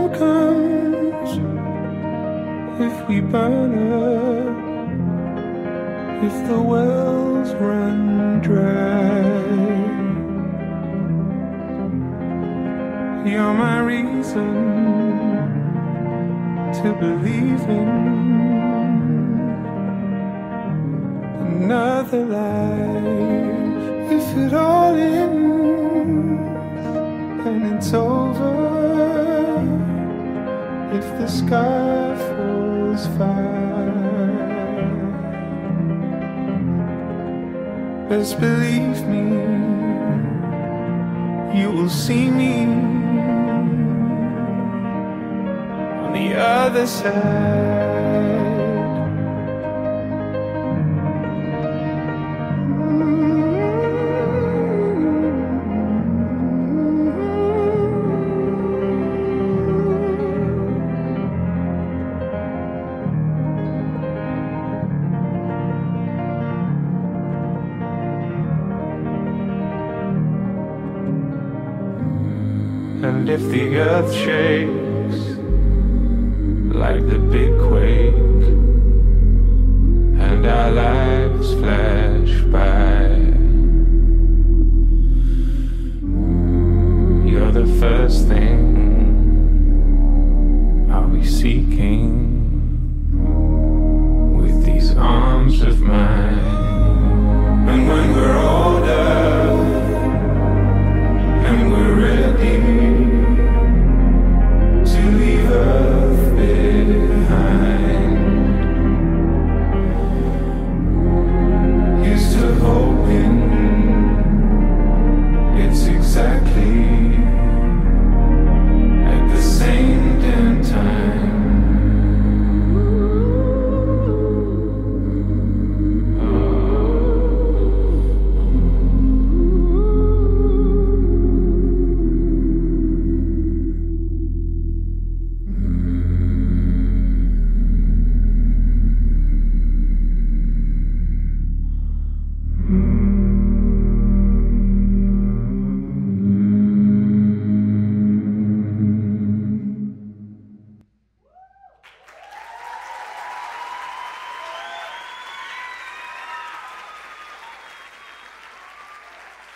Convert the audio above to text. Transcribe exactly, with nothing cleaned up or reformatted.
comes if we burn up, if the wells run dry. You're my reason to believe in another life. If it all ends and it's over, if the sky falls fire, best believe me, you will see me on the other side. And if the earth shakes like the big quake, and our lives flash by, you're the first thing I'll be seeking.